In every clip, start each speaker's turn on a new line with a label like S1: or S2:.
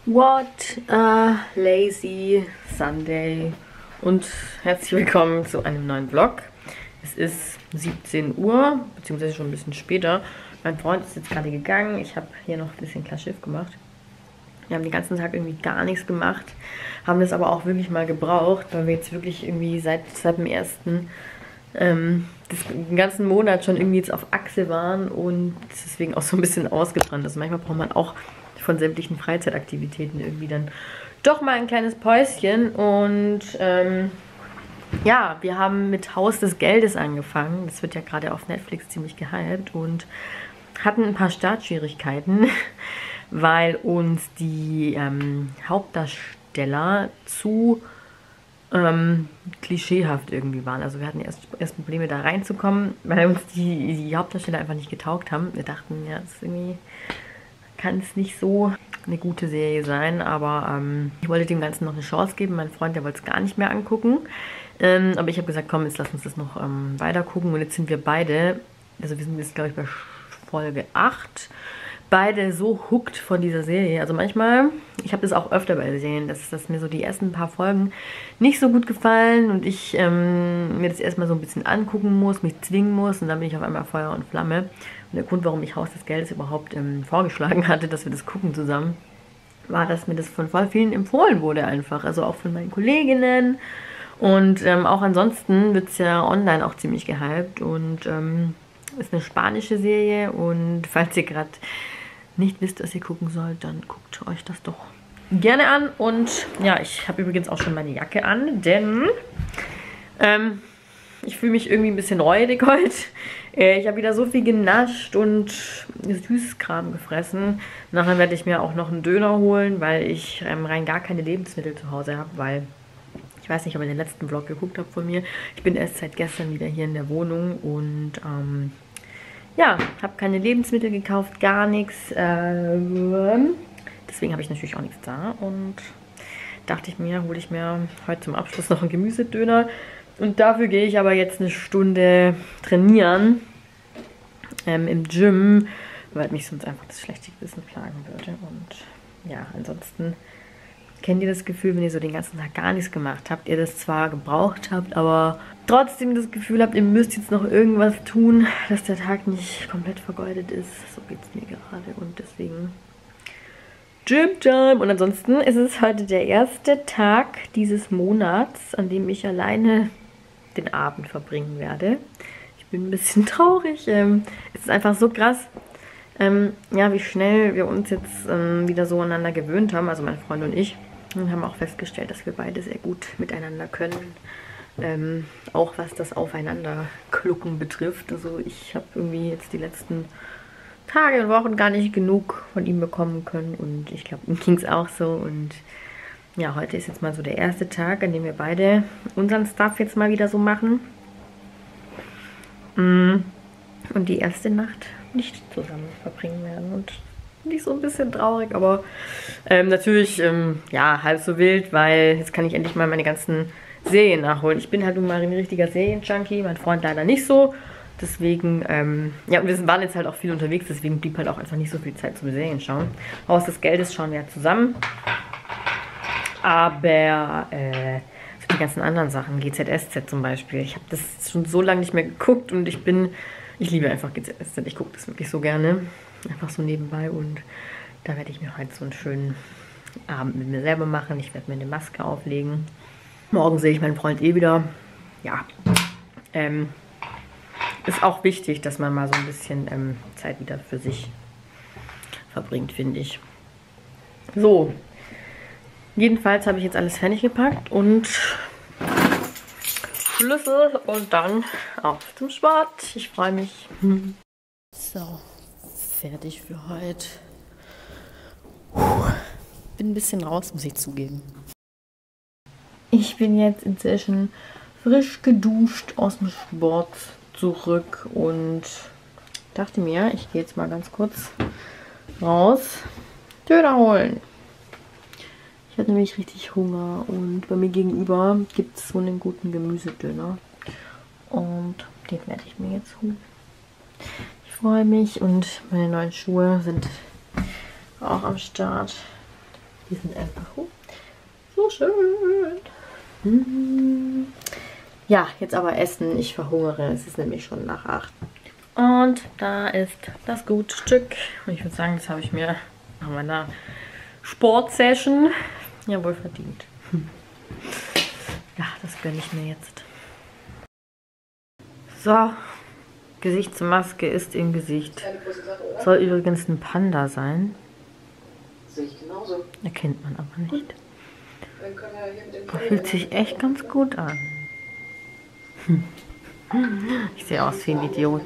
S1: What a lazy Sunday und herzlich willkommen zu einem neuen Vlog. Es ist 17 Uhr, beziehungsweise schon ein bisschen später. Mein Freund ist jetzt gerade gegangen. Ich habe hier noch ein bisschen klar Schiff gemacht. Wir haben den ganzen Tag irgendwie gar nichts gemacht, haben das aber auch wirklich mal gebraucht, weil wir jetzt wirklich irgendwie seit dem ersten den ganzen Monat schon irgendwie jetzt auf Achse waren und deswegen auch so ein bisschen ausgebrannt. Also manchmal braucht man auch von sämtlichen Freizeitaktivitäten irgendwie dann doch mal ein kleines Päuschen. Und ja, wir haben mit Haus des Geldes angefangen. Das wird ja gerade auf Netflix ziemlich gehypt und hatten ein paar Startschwierigkeiten, weil uns die Hauptdarsteller zu klischeehaft irgendwie waren. Also wir hatten erst Probleme da reinzukommen, weil uns die Hauptdarsteller einfach nicht getaugt haben. Wir dachten, ja, das ist irgendwie, kann es nicht so eine gute Serie sein, aber ich wollte dem Ganzen noch eine Chance geben. Mein Freund, der wollte es gar nicht mehr angucken. Aber ich habe gesagt, komm, jetzt lass uns das noch weiter gucken. Und jetzt sind wir beide, also wir sind jetzt, glaube ich, bei Folge 8, beide so hooked von dieser Serie. Also manchmal, ich habe das auch öfter bei Serien, dass mir so die ersten paar Folgen nicht so gut gefallen und ich mir das erstmal so ein bisschen angucken muss, mich zwingen muss und dann bin ich auf einmal Feuer und Flamme. Und der Grund, warum ich Haus des Geldes überhaupt vorgeschlagen hatte, dass wir das gucken zusammen, war, dass mir das von voll vielen empfohlen wurde einfach. Also auch von meinen Kolleginnen und auch ansonsten wird es ja online auch ziemlich gehypt und ist eine spanische Serie und falls ihr gerade nicht wisst, was ihr gucken sollt, dann guckt euch das doch gerne an. Und ja, ich habe übrigens auch schon meine Jacke an, denn ich fühle mich irgendwie ein bisschen räudig heute. Ich habe wieder so viel genascht und Süßkram gefressen. Nachher werde ich mir auch noch einen Döner holen, weil ich rein gar keine Lebensmittel zu Hause habe, weil ich weiß nicht, ob ihr den letzten Vlog geguckt habt von mir. Ich bin erst seit gestern wieder hier in der Wohnung und ja, habe keine Lebensmittel gekauft, gar nichts. Deswegen habe ich natürlich auch nichts da und dachte ich mir, hole ich mir heute zum Abschluss noch einen Gemüsedöner. Und dafür gehe ich aber jetzt eine Stunde trainieren im Gym, weil mich sonst einfach das schlechte Gewissen plagen würde. Und ja, ansonsten kennt ihr das Gefühl, wenn ihr so den ganzen Tag gar nichts gemacht habt, ihr das zwar gebraucht habt, aber trotzdem das Gefühl habt, ihr müsst jetzt noch irgendwas tun, dass der Tag nicht komplett vergeudet ist. So geht es mir gerade und deswegen Gym-Time. Und ansonsten ist es heute der erste Tag dieses Monats, an dem ich alleine den Abend verbringen werde. Ich bin ein bisschen traurig. Es ist einfach so krass, ja, wie schnell wir uns jetzt wieder so aneinander gewöhnt haben, also mein Freund und ich. Und haben auch festgestellt, dass wir beide sehr gut miteinander können. Auch was das Aufeinanderklucken betrifft. Also ich habe irgendwie jetzt die letzten Tage und Wochen gar nicht genug von ihm bekommen können. Und ich glaube, ihm ging es auch so. Und ja, heute ist jetzt mal so der erste Tag, an dem wir beide unseren Stuff jetzt mal wieder so machen. Und die erste Nacht nicht zusammen verbringen werden. Und nicht so ein bisschen traurig, aber natürlich ja, halb so wild, weil jetzt kann ich endlich mal meine ganzen Serien nachholen. Ich bin halt nun mal ein richtiger Serien-Junkie, mein Freund leider nicht so. Deswegen, ja, und wir waren jetzt halt auch viel unterwegs, deswegen blieb halt auch einfach nicht so viel Zeit zum Serien schauen. Haus des Geldes schauen wir ja zusammen. Aber für die ganzen anderen Sachen, GZSZ zum Beispiel, ich habe das schon so lange nicht mehr geguckt und ich liebe einfach GZSZ, ich gucke das wirklich so gerne. Einfach so nebenbei und da werde ich mir heute so einen schönen Abend mit mir selber machen. Ich werde mir eine Maske auflegen. Morgen sehe ich meinen Freund eh wieder. Ja, ist auch wichtig, dass man mal so ein bisschen Zeit wieder für sich verbringt, finde ich. So, jedenfalls habe ich jetzt alles fertig gepackt und Schlüssel und dann auf zum Sport. Ich freue mich. So. Fertig für heute. Bin ein bisschen raus, muss ich zugeben. Ich bin jetzt inzwischen frisch geduscht aus dem Sport zurück und dachte mir, ich gehe jetzt mal ganz kurz raus Döner holen. Ich hatte nämlich richtig Hunger und bei mir gegenüber gibt es so einen guten Gemüsedöner und den werde ich mir jetzt holen. Ich freue mich und meine neuen Schuhe sind auch am Start. Die sind einfach so schön. Ja, jetzt aber essen. Ich verhungere. Es ist nämlich schon nach 8. Und da ist das Gutstück. Und ich würde sagen, das habe ich mir nach meiner Sportsession ja wohl verdient. Ja, das gönne ich mir jetzt. So, Gesichtsmaske ist im Gesicht. Soll übrigens ein Panda sein. Erkennt man aber nicht. Fühlt sich echt ganz gut an. Ich sehe aus wie ein Idiot.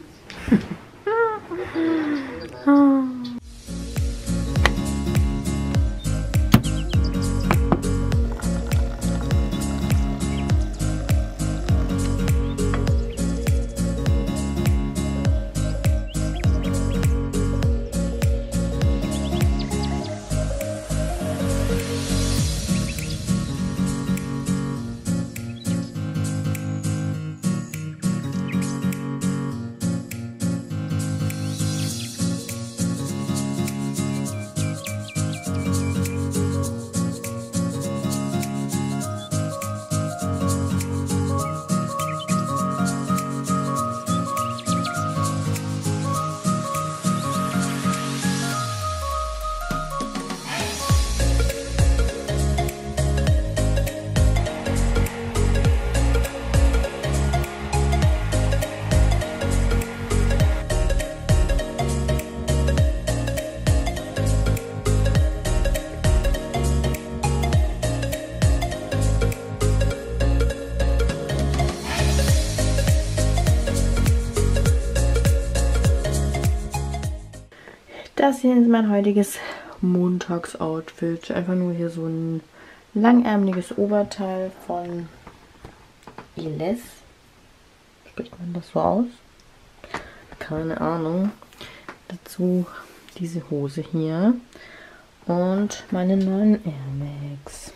S1: Das hier ist mein heutiges Montagsoutfit. Einfach nur hier so ein langärmeliges Oberteil von Eles. Spricht man das so aus? Keine Ahnung. Dazu diese Hose hier. Und meine neuen Air Max.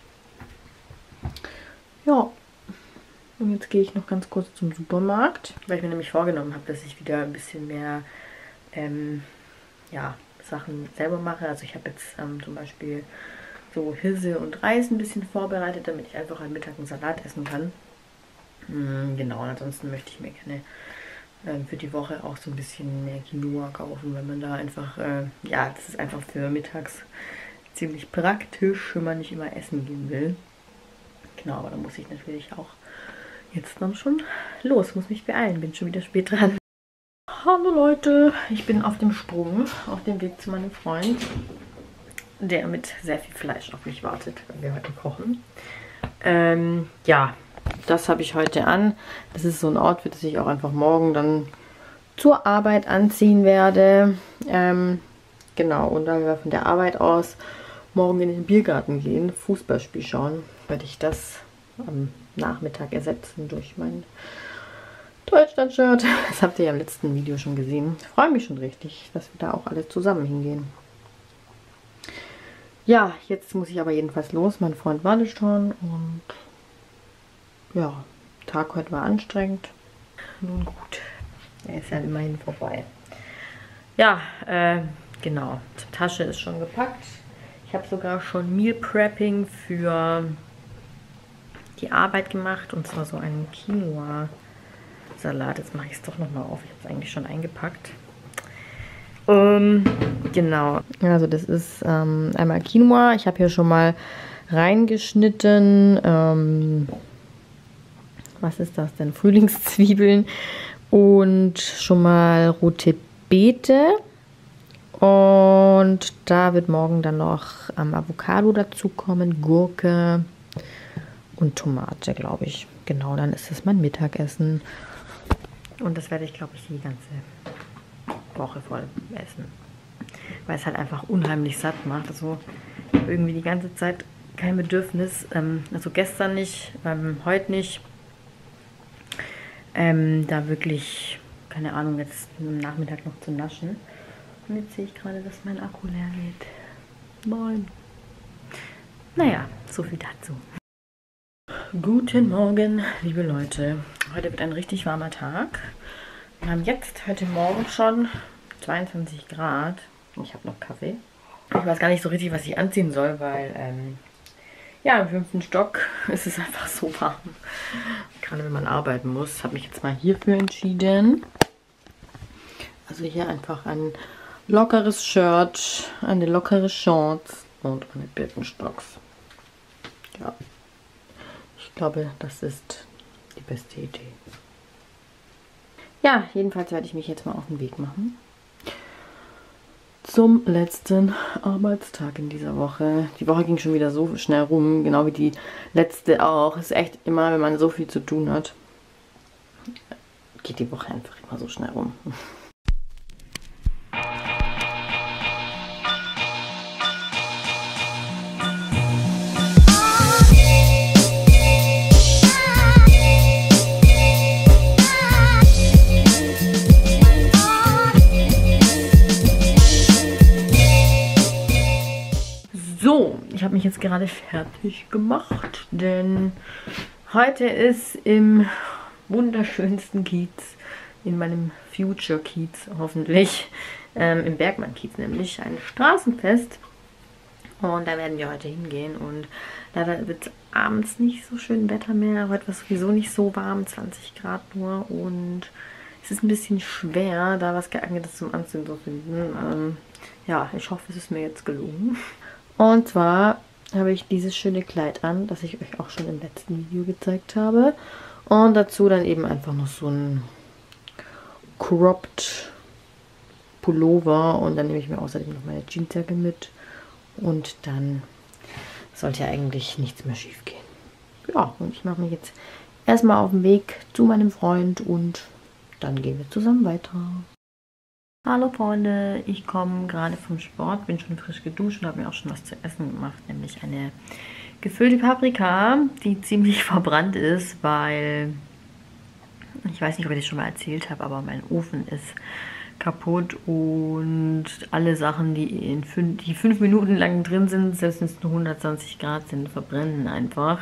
S1: Ja. Und jetzt gehe ich noch ganz kurz zum Supermarkt. Weil ich mir nämlich vorgenommen habe, dass ich wieder ein bisschen mehr ja, Sachen selber mache. Also ich habe jetzt zum Beispiel so Hirse und Reis ein bisschen vorbereitet, damit ich einfach am Mittag einen Salat essen kann. Genau, und ansonsten möchte ich mir gerne für die Woche auch so ein bisschen mehr Quinoa kaufen, wenn man da einfach, ja, das ist einfach für mittags ziemlich praktisch, wenn man nicht immer essen gehen will. Genau, aber da muss ich natürlich auch jetzt dann schon los, muss mich beeilen, bin schon wieder spät dran. Hallo Leute, ich bin auf dem Sprung, auf dem Weg zu meinem Freund, der mit sehr viel Fleisch auf mich wartet, wenn wir heute kochen. Ja, das habe ich heute an. Das ist so ein Outfit, das ich auch einfach morgen dann zur Arbeit anziehen werde. Genau, und dann wir von der Arbeit aus morgen in den Biergarten gehen, Fußballspiel schauen, werde ich das am Nachmittag ersetzen durch mein Deutschland-Shirt. Das habt ihr ja im letzten Video schon gesehen. Ich freue mich schon richtig, dass wir da auch alle zusammen hingehen. Ja, jetzt muss ich aber jedenfalls los. Mein Freund wartet schon und ja, der Tag heute war anstrengend. Nun gut, er ist ja immerhin vorbei. Ja, genau. Die Tasche ist schon gepackt. Ich habe sogar schon Meal Prepping für die Arbeit gemacht und zwar so einen Quinoa-Salat. Jetzt mache ich es doch nochmal auf. Ich habe es eigentlich schon eingepackt. Genau. Also das ist einmal Quinoa. Ich habe hier schon mal reingeschnitten. Was ist das denn? Frühlingszwiebeln und schon mal rote Beete. Und da wird morgen dann noch Avocado dazukommen, Gurke und Tomate, glaube ich. Genau, dann ist es mein Mittagessen. Und das werde ich, glaube ich, die ganze Woche voll essen. Weil es halt einfach unheimlich satt macht. Also ich habe irgendwie die ganze Zeit kein Bedürfnis. Also gestern nicht, heute nicht. Da wirklich, keine Ahnung, jetzt am Nachmittag noch zu naschen. Und jetzt sehe ich gerade, dass mein Akku leer geht. Moin. Naja, so viel dazu. Guten Morgen, liebe Leute. Heute wird ein richtig warmer Tag. Wir haben jetzt heute Morgen schon 22 Grad. Ich habe noch Kaffee. Ich weiß gar nicht so richtig, was ich anziehen soll, weil ja, im 5. Stock ist es einfach so warm. Gerade wenn man arbeiten muss. Habe mich jetzt mal hierfür entschieden. Also hier einfach ein lockeres Shirt, eine lockere Shorts und eine Birkenstocks. Ja, ich glaube, das ist die beste Idee. Ja, jedenfalls werde ich mich jetzt mal auf den Weg machen. Zum letzten Arbeitstag in dieser Woche. Die Woche ging schon wieder so schnell rum, genau wie die letzte auch. Es ist echt immer, wenn man so viel zu tun hat, geht die Woche einfach immer so schnell rum. So, ich habe mich jetzt gerade fertig gemacht, denn heute ist im wunderschönsten Kiez, in meinem Future Kiez hoffentlich, im Bergmann-Kiez nämlich, ein Straßenfest. Und da werden wir heute hingehen und leider wird es abends nicht so schön Wetter mehr. Heute war es sowieso nicht so warm, 20 Grad nur, und es ist ein bisschen schwer, da was Geeignetes zum Anziehen zu finden. Ja, ich hoffe, es ist mir jetzt gelungen. Und zwar habe ich dieses schöne Kleid an, das ich euch auch schon im letzten Video gezeigt habe. Und dazu dann eben einfach noch so ein cropped Pullover. Und dann nehme ich mir außerdem noch meine Jeansjacke mit. Und dann sollte ja eigentlich nichts mehr schief gehen. Ja, und ich mache mich jetzt erstmal auf den Weg zu meinem Freund und dann gehen wir zusammen weiter. Hallo Freunde, ich komme gerade vom Sport, bin schon frisch geduscht und habe mir auch schon was zu essen gemacht, nämlich eine gefüllte Paprika, die ziemlich verbrannt ist, weil, ich weiß nicht, ob ich das schon mal erzählt habe, aber mein Ofen ist kaputt und alle Sachen, die 5 Minuten lang drin sind, selbst wenn es nur 120 Grad sind, verbrennen einfach.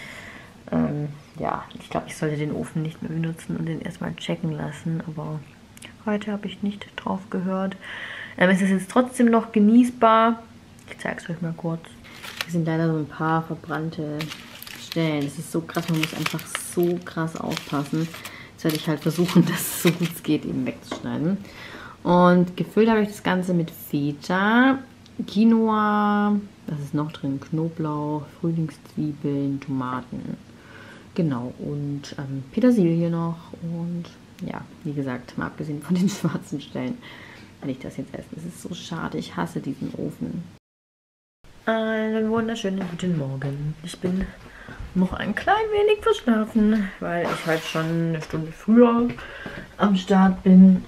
S1: Ja, ich glaube, ich sollte den Ofen nicht mehr benutzen und den erstmal checken lassen, aber heute habe ich nicht drauf gehört. Es ist jetzt trotzdem noch genießbar. Ich zeige es euch mal kurz. Hier sind leider so ein paar verbrannte Stellen. Das ist so krass, man muss einfach so krass aufpassen. Jetzt werde ich halt versuchen, das so gut es geht eben wegzuschneiden. Und gefüllt habe ich das Ganze mit Feta, Quinoa, was ist noch drin? Knoblauch, Frühlingszwiebeln, Tomaten. Genau, und Petersilie noch und ja, wie gesagt, mal abgesehen von den schwarzen Stellen, will ich das jetzt essen. Es ist so schade, ich hasse diesen Ofen. Einen wunderschönen guten Morgen. Ich bin noch ein klein wenig verschlafen, weil ich halt schon eine Stunde früher am Start bin.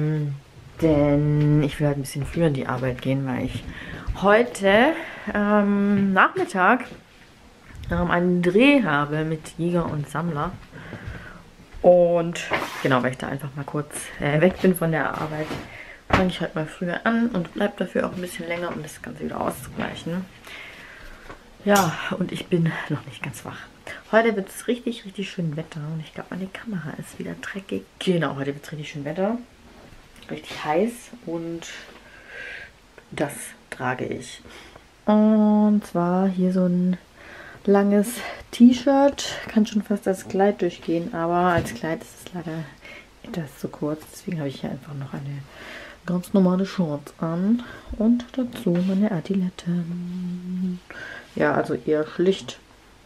S1: Denn ich will halt ein bisschen früher in die Arbeit gehen, weil ich heute Nachmittag einen Dreh habe mit Jäger und Sammler. Und genau, weil ich da einfach mal kurz weg bin von der Arbeit, fange ich halt mal früher an und bleibe dafür auch ein bisschen länger, um das Ganze wieder auszugleichen. Ja, und ich bin noch nicht ganz wach. Heute wird es richtig, richtig schön Wetter und ich glaube, meine Kamera ist wieder dreckig. Genau, heute wird es richtig schön Wetter. Richtig heiß und das trage ich. Und zwar hier so ein langes T-Shirt, kann schon fast als Kleid durchgehen, aber als Kleid ist es leider etwas zu kurz. Deswegen habe ich hier einfach noch eine ganz normale Shorts an und dazu meine Adiletten. Ja, also eher schlicht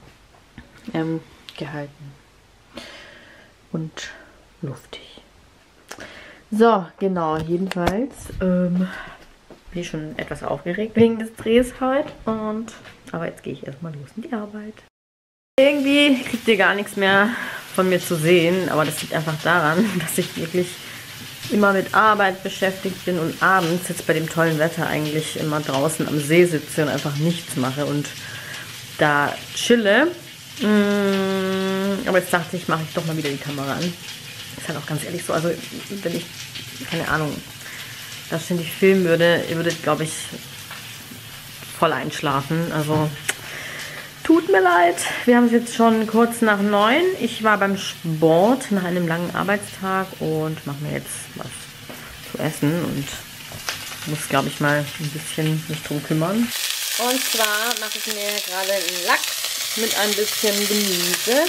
S1: gehalten und luftig. So, genau, jedenfalls bin ich schon etwas aufgeregt wegen des Drehs heute, aber jetzt gehe ich erstmal los in die Arbeit. Irgendwie kriegt ihr gar nichts mehr von mir zu sehen, aber das liegt einfach daran, dass ich wirklich immer mit Arbeit beschäftigt bin und abends jetzt bei dem tollen Wetter eigentlich immer draußen am See sitze und einfach nichts mache und da chille. Aber jetzt dachte ich, mache ich doch mal wieder die Kamera an. Ist halt auch ganz ehrlich so, also wenn ich, keine Ahnung, das ständig filmen würde, ihr würdet, glaube ich, voll einschlafen. Also tut mir leid. Wir haben es jetzt schon kurz nach 9. Ich war beim Sport nach einem langen Arbeitstag und mache mir jetzt was zu essen. Und muss, glaube ich, mal ein bisschen mich drum kümmern. Und zwar mache ich mir gerade einen Lachs mit ein bisschen Gemüse.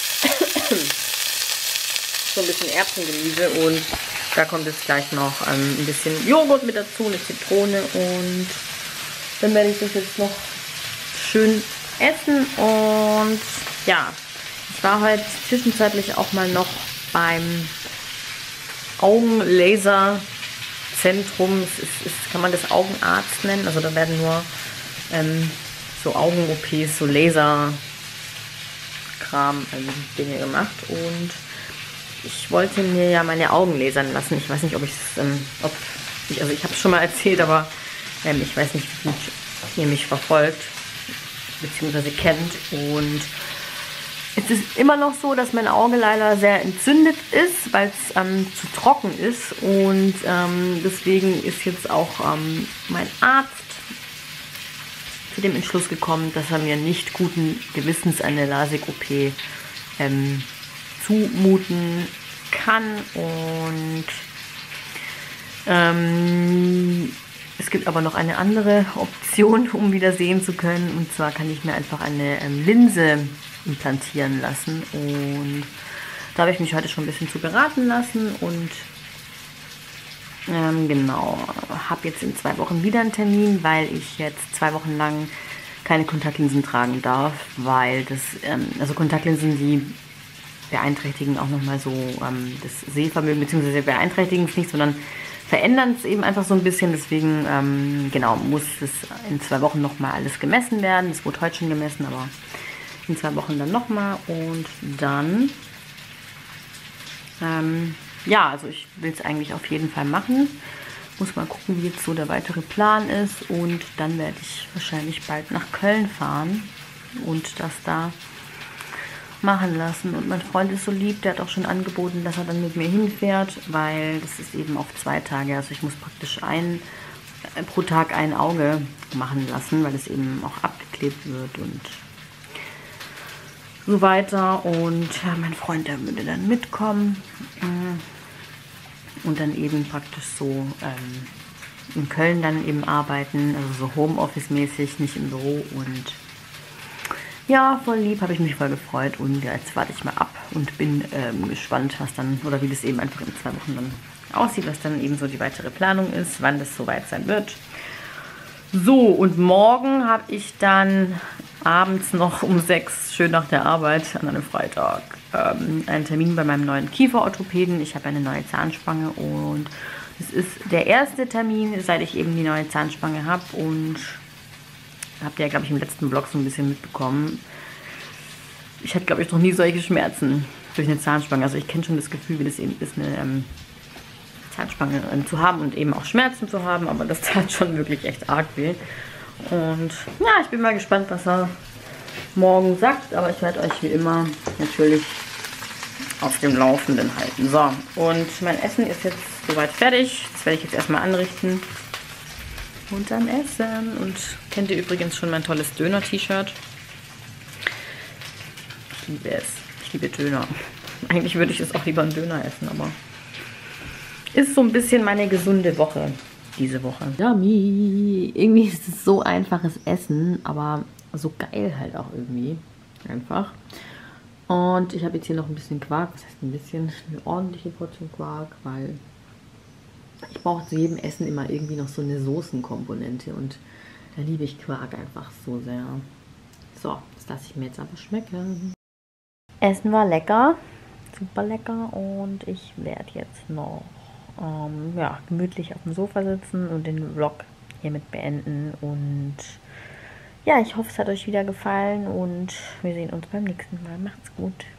S1: So ein bisschen Erbsengemüse und da kommt jetzt gleich noch ein bisschen Joghurt mit dazu, eine Zitrone und dann werde ich das jetzt noch schön essen. Und ja, ich war heute zwischenzeitlich auch mal noch beim Augenlaserzentrum. Kann man das Augenarzt nennen? Also da werden nur so Augen-OPs, so Laserkram, Dinge gemacht. Und ich wollte mir ja meine Augen lasern lassen. Ich weiß nicht, ob ich es, also ich habe es schon mal erzählt, aber ich weiß nicht, wie gut ihr mich verfolgt bzw. kennt. Und es ist immer noch so, dass mein Auge leider sehr entzündet ist, weil es zu trocken ist. Und deswegen ist jetzt auch mein Arzt zu dem Entschluss gekommen, dass er mir nicht guten Gewissens eine LASIK-OP zumuten kann. Und es gibt aber noch eine andere Option, um wieder sehen zu können. Und zwar kann ich mir einfach eine Linse implantieren lassen. Und da habe ich mich heute schon ein bisschen zu beraten lassen. Und genau, habe jetzt in 2 Wochen wieder einen Termin, weil ich jetzt 2 Wochen lang keine Kontaktlinsen tragen darf, weil das, also Kontaktlinsen, die beeinträchtigen auch nochmal so das Sehvermögen, beziehungsweise beeinträchtigen es nicht, sondern verändern es eben einfach so ein bisschen. Deswegen, genau, muss es in 2 Wochen nochmal alles gemessen werden. Es wurde heute schon gemessen, aber in 2 Wochen dann nochmal. Und dann, ja, also ich will es eigentlich auf jeden Fall machen. Muss mal gucken, wie jetzt so der weitere Plan ist. Und dann werde ich wahrscheinlich bald nach Köln fahren und das da machen lassen. Und mein Freund ist so lieb, der hat auch schon angeboten, dass er dann mit mir hinfährt, weil das ist eben auf 2 Tage. Also ich muss praktisch pro Tag ein Auge machen lassen, weil es eben auch abgeklebt wird und so weiter. Und ja, mein Freund, der würde dann mitkommen und dann eben praktisch so in Köln dann eben arbeiten, also so Homeoffice-mäßig, nicht im Büro. Und ja, voll lieb, habe ich mich voll gefreut. Und ja, jetzt warte ich mal ab und bin gespannt, was dann, oder wie das eben einfach in 2 Wochen dann aussieht, was dann eben so die weitere Planung ist, wann das soweit sein wird. So, und morgen habe ich dann abends noch um 6, schön nach der Arbeit, an einem Freitag, einen Termin bei meinem neuen Kieferorthopäden. Ich habe eine neue Zahnspange und es ist der erste Termin, seit ich eben die neue Zahnspange habe. Und habt ihr ja, glaube ich, im letzten Vlog so ein bisschen mitbekommen. Ich hatte, glaube ich, noch nie solche Schmerzen durch eine Zahnspange. Also ich kenne schon das Gefühl, wie das eben ist, eine Zahnspange zu haben und eben auch Schmerzen zu haben. Aber das tat schon wirklich echt arg weh. Und ja, ich bin mal gespannt, was er morgen sagt. Aber ich werde euch wie immer natürlich auf dem Laufenden halten. So, und mein Essen ist jetzt soweit fertig. Das werde ich jetzt erstmal anrichten. Und dann essen. Und kennt ihr übrigens schon mein tolles Döner-T-Shirt? Ich liebe es. Ich liebe Döner. Eigentlich würde ich es auch lieber einen Döner essen, aber ist so ein bisschen meine gesunde Woche diese Woche. Yummy! Irgendwie ist es so einfaches Essen, aber so geil halt auch irgendwie. Einfach. Und ich habe jetzt hier noch ein bisschen Quark. Was heißt ein bisschen? Eine ordentliche Portion Quark, weil ich brauche zu jedem Essen immer irgendwie noch so eine Soßenkomponente und da liebe ich Quark einfach so sehr. So, das lasse ich mir jetzt aber schmecken. Essen war lecker, super lecker und ich werde jetzt noch ja, gemütlich auf dem Sofa sitzen und den Vlog hiermit beenden. Und ja, ich hoffe, es hat euch wieder gefallen und wir sehen uns beim nächsten Mal. Macht's gut.